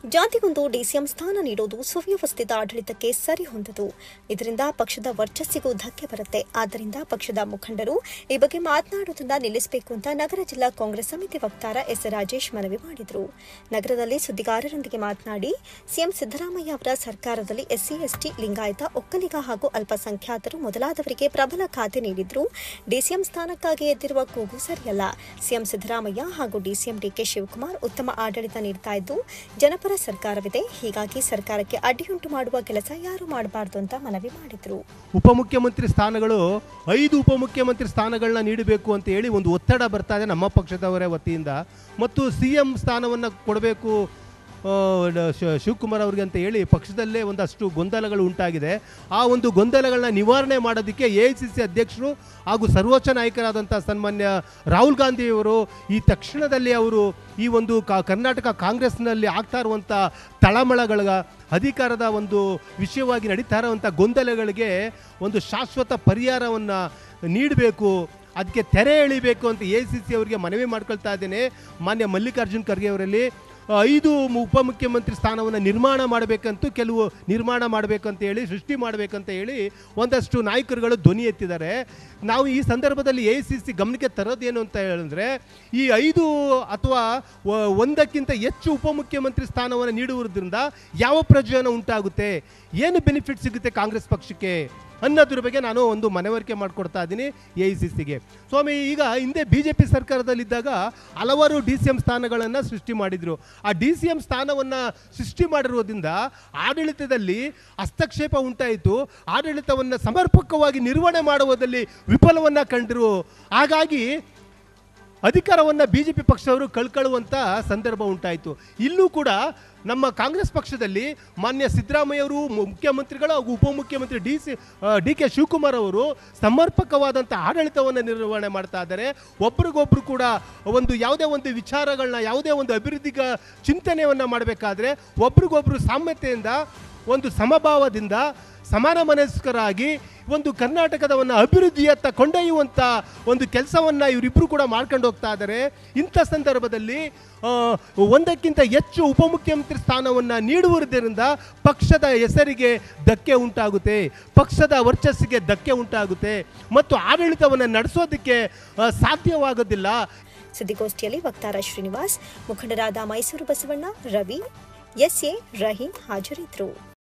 ಜಾತಿಗೊಂದು DCM ಸ್ಥಾನ ನೀಡುವುದು ಸುವ್ಯವಸ್ಥಿತ ಆಡಳಿತಕ್ಕೆ ಸರಿ ಹೊಂದದು. ಇದರಿಂದ ಪಕ್ಷದ ವರ್ಚಸ್ಸಿಗೂ ಧಕ್ಕೆ ಬರುತ್ತೆ. ಆದ್ದರಿಂದ ಪಕ್ಷದ ಮುಖಂಡರು ಈ ಬಗ್ಗೆ ಮಾತನಾಡುವುದನ್ನು ನಿಲ್ಲಿಸಬೇಕು ಅಂತ ನಗರ ಜಿಲ್ಲಾ ಕಾಂಗ್ರೆಸ್ ಸಮಿತಿ ವಕ್ತಾರ ಎಸ್ ರಾಜೇಶ್ ಮನವಿ ಮಾಡಿದರು. ನಗರದಲ್ಲಿ ಸುದ್ದಿಗಾರರೊಂದಿಗೆ ಮಾತನಾಡಿ, ಸಿಎಂ ಸಿದ್ದರಾಮಯ್ಯ ಅವರ ಸರ್ಕಾರದಲ್ಲಿ ಎಸ್ಸಿ, ಎಸ್ಟಿ, ಲಿಂಗಾಯತ, ಒಕ್ಕಲಿಗ ಹಾಗೂ ಅಲ್ಪಸಂಖ್ಯಾತರು ಮೊದಲಾದವರಿಗೆ ಪ್ರಬಲ ಖಾತೆ ನೀಡಿದ್ರು. ಡಿಸಿಎಂ ಸ್ಥಾನಕ್ಕಾಗಿ ಎದ್ದಿರುವ ಕೂಗು ಸರಿಯಲ್ಲ. ಸಿಎಂ ಸಿದ್ದರಾಮಯ್ಯ ಹಾಗೂ ಡಿಸಿಎಂ ಡಿಕೆ ಶಿವಕುಮಾರ್ ಉತ್ತಮ ಆಡಳಿತ ನೀಡುತ್ತಾ ಇದ್ದು ಜನಪರ ಸರ್ಕಾರವಿದೆ. ಹೀಗಾಗಿ ಸರ್ಕಾರಕ್ಕೆ ಅಡ್ಡಿಯುಂಟು ಮಾಡುವ ಕೆಲಸ ಯಾರು ಮಾಡಬಾರದು ಅಂತ ಮನವಿ ಮಾಡಿದರು. ಉಪಮುಖ್ಯಮಂತ್ರಿ ಸ್ಥಾನಗಳು 5 ಉಪಮುಖ್ಯಮಂತ್ರಿ ಸ್ಥಾನಗಳನ್ನ ನೀಡಬೇಕು ಅಂತ ಹೇಳಿ ಒಂದು ಒತ್ತಡ ಬರ್ತಾ ಇದೆ ನಮ್ಮ ಪಕ್ಷದವರ ವತಿಯಿಂದ. ಮತ್ತು ಸಿಎಂ ಸ್ಥಾನವನ್ನು ಕೊಡಬೇಕು ಶಿವಕುಮಾರ್ ಅವರಿಗೆ ಅಂತ ಹೇಳಿ ಪಕ್ಷದಲ್ಲೇ ಒಂದಷ್ಟು ಗೊಂದಲಗಳು ಉಂಟಾಗಿದೆ. ಆ ಒಂದು ಗೊಂದಲಗಳನ್ನ ನಿವಾರಣೆ ಮಾಡೋದಕ್ಕೆ AICC ಅಧ್ಯಕ್ಷರು ಹಾಗೂ ಸರ್ವೋಚ್ಚ ನಾಯಕರಾದಂಥ ಸನ್ಮಾನ್ಯ ರಾಹುಲ್ ಗಾಂಧಿಯವರು ಈ ತಕ್ಷಣದಲ್ಲಿ ಅವರು ಈ ಒಂದು ಕರ್ನಾಟಕ ಕಾಂಗ್ರೆಸ್ನಲ್ಲಿ ಆಗ್ತಾ ಇರುವಂಥ ತಳಮಳಗಳ ಅಧಿಕಾರದ ಒಂದು ವಿಷಯವಾಗಿ ನಡೀತಾ ಇರುವಂಥ ಗೊಂದಲಗಳಿಗೆ ಒಂದು ಶಾಶ್ವತ ಪರಿಹಾರವನ್ನು ನೀಡಬೇಕು, ಅದಕ್ಕೆ ತೆರೆ ಎಳಿಬೇಕು ಅಂತ AICC ಅವರಿಗೆ ಮನವಿ ಮಾಡ್ಕೊಳ್ತಾ ಇದ್ದೇನೆ. ಮಾನ್ಯ ಮಲ್ಲಿಕಾರ್ಜುನ್ ಖರ್ಗೆ ಅವರಲ್ಲಿ 5 ಉಪಮುಖ್ಯಮಂತ್ರಿ ಸ್ಥಾನವನ್ನು ನಿರ್ಮಾಣ ಮಾಡಬೇಕಂತ ಹೇಳಿ ಸೃಷ್ಟಿ ಮಾಡಬೇಕಂತ ಹೇಳಿ ಒಂದಷ್ಟು ನಾಯಕರುಗಳು ಧ್ವನಿ ಎತ್ತಿದ್ದಾರೆ. ನಾವು ಈ ಸಂದರ್ಭದಲ್ಲಿ AICC ಗಮನಕ್ಕೆ ತರೋದೇನು ಅಂತ ಹೇಳಿದ್ರೆ, ಈ 5 ಅಥವಾ 1ಕ್ಕಿಂತ ಹೆಚ್ಚು ಉಪಮುಖ್ಯಮಂತ್ರಿ ಸ್ಥಾನವನ್ನು ನೀಡುವುದರಿಂದ ಯಾವ ಪ್ರಯೋಜನ ಉಂಟಾಗುತ್ತೆ, ಏನು ಬೆನಿಫಿಟ್ ಸಿಗುತ್ತೆ ಕಾಂಗ್ರೆಸ್ ಪಕ್ಷಕ್ಕೆ ಅನ್ನೋದ್ರ ಬಗ್ಗೆ ನಾನು ಒಂದು ಮನವರಿಕೆ ಮಾಡಿಕೊಡ್ತಾ ಇದ್ದೀನಿ AICCಗೆ. ಸ್ವಾಮಿ, ಈಗ ಹಿಂದೆ BJP ಸರ್ಕಾರದಲ್ಲಿದ್ದಾಗ ಹಲವಾರು DCM ಸ್ಥಾನಗಳನ್ನು ಸೃಷ್ಟಿ ಮಾಡಿದರು. ಆ DCM ಸ್ಥಾನವನ್ನು ಸೃಷ್ಟಿ ಮಾಡಿರೋದ್ರಿಂದ ಆಡಳಿತದಲ್ಲಿ ಹಸ್ತಕ್ಷೇಪ ಉಂಟಾಯಿತು. ಆಡಳಿತವನ್ನು ಸಮರ್ಪಕವಾಗಿ ನಿರ್ವಹಣೆ ಮಾಡುವುದರಲ್ಲಿ ವಿಫಲವನ್ನು ಕಂಡರು. ಹಾಗಾಗಿ ಅಧಿಕಾರವನ್ನು BJP ಪಕ್ಷದವರು ಕಳ್ಕೊಳ್ಳುವಂಥ ಸಂದರ್ಭ ಉಂಟಾಯಿತು. ಇಲ್ಲೂ ಕೂಡ ನಮ್ಮ ಕಾಂಗ್ರೆಸ್ ಪಕ್ಷದಲ್ಲಿ ಮಾನ್ಯ ಸಿದ್ದರಾಮಯ್ಯವರು ಮುಖ್ಯಮಂತ್ರಿಗಳು ಹಾಗೂ ಉಪಮುಖ್ಯಮಂತ್ರಿ DK ಶಿವಕುಮಾರ್ ಅವರು ಸಮರ್ಪಕವಾದಂಥ ಆಡಳಿತವನ್ನು ನಿರ್ವಹಣೆ ಮಾಡ್ತಾ ಇದ್ದಾರೆ. ಒಬ್ರಿಗೊಬ್ರು ಕೂಡ ಒಂದು ಯಾವುದೇ ಒಂದು ವಿಚಾರಗಳನ್ನ, ಯಾವುದೇ ಒಂದು ಅಭಿವೃದ್ಧಿ ಚಿಂತನೆಯನ್ನು ಮಾಡಬೇಕಾದ್ರೆ ಒಬ್ರಿಗೊಬ್ರು ಸಾಮ್ಯತೆಯಿಂದ, ಒಂದು ಸಮಭಾವದಿಂದ, ಸಮಾನ ಮನಸ್ಕರಾಗಿ ಒಂದು ಕರ್ನಾಟಕದವನ್ನು ಅಭಿವೃದ್ಧಿಯತ್ತ ಕೊಂಡೊಯ್ಯುವಂಥ ಒಂದು ಕೆಲಸವನ್ನು ಇವರಿಬ್ಬರು ಕೂಡ ಮಾಡ್ಕೊಂಡು ಹೋಗ್ತಾ ಇದ್ದಾರೆ. ಇಂಥ ಸಂದರ್ಭದಲ್ಲಿ 1ಕ್ಕಿಂತ ಹೆಚ್ಚು ಉಪಮುಖ್ಯಮಂತ್ರಿ ಸ್ಥಾನವನ್ನು ನೀಡುವುದರಿಂದ ಪಕ್ಷದ ಹೆಸರಿಗೆ ಧಕ್ಕೆ ಉಂಟಾಗುತ್ತೆ, ಪಕ್ಷದ ವರ್ಚಸ್ಸಿಗೆ ಧಕ್ಕೆ ಉಂಟಾಗುತ್ತೆ ಮತ್ತು ಆಡಳಿತವನ್ನು ನಡೆಸೋದಕ್ಕೆ ಸಾಧ್ಯವಾಗೋದಿಲ್ಲ. ಸುದ್ದಿಗೋಷ್ಠಿಯಲ್ಲಿ ವಕ್ತಾರ ಶ್ರೀನಿವಾಸ್, ಮುಖಂಡರಾದ ಮೈಸೂರು ಬಸವಣ್ಣ, ರವಿ, SA ರಹೀಂ ಹಾಜರಿದ್ದರು.